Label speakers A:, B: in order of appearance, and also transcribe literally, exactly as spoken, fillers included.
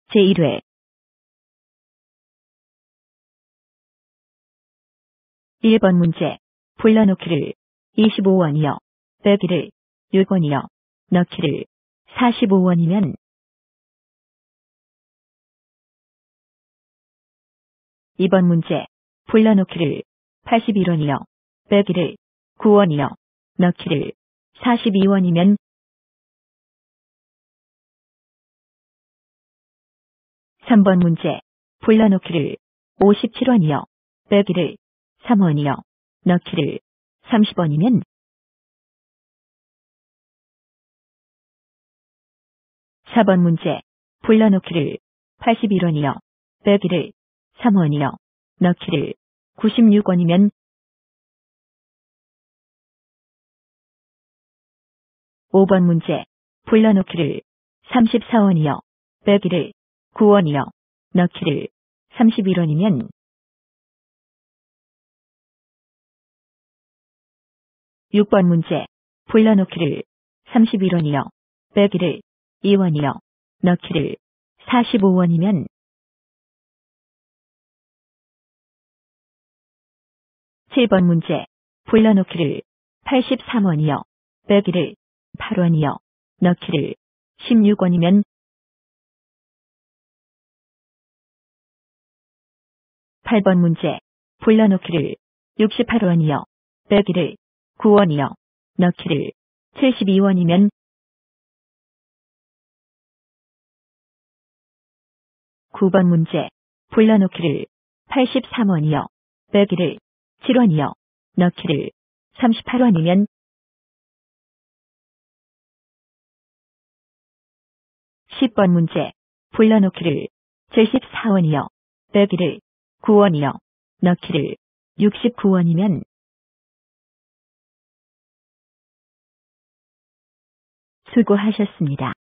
A: 제일 회 일 번 문제. 불러놓기를 이십오 원이요. 빼기를 육 원이요. 넣기를 사십오 원이면 이 번 문제. 불러놓기를 팔십일 원이요. 빼기를 구 원이요. 넣기를 사십이 원이면 삼 번 문제. 불러놓기를 오십칠 원이요. 빼기를 삼 원이요. 넣기를 삼십 원이면 사 번 문제. 불러놓기를 팔십일 원이요. 빼기를 삼 원이요. 넣기를 구십육 원이면 오 번 문제. 불러놓기를 삼십사 원이요. 빼기를 구 원이요. 넣기를 삼십일 원이면 육 번 문제. 불러놓기를 삼십일 원이요. 빼기를 이 원이요. 넣기를 사십오 원이면 칠 번 문제. 불러놓기를 팔십삼 원이요. 빼기를 팔 원이요. 넣기를 십육 원이면 팔 번 문제. 불러놓기를 육십팔 원이요. 빼기를 구 원이요. 넣기를 칠십이 원이면 구 번 문제. 불러놓기를 팔십삼 원이요. 빼기를 칠 원이요. 넣기를 삼십팔 원이면 십 번 문제. 불러놓기를 칠십사 원이요. 빼기를 구 원이요. 넣기를 육십구 원이면 수고하셨습니다.